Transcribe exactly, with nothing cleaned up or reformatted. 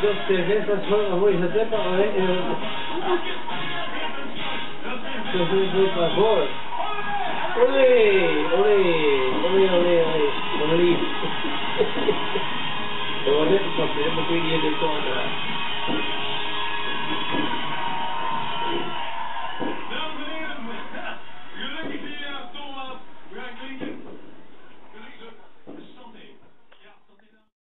cervezas son muy de para ver. Por favor. Olé, olé, olé, olé, olé, olé. Eu olhei para o papel, porque eu ia de contra.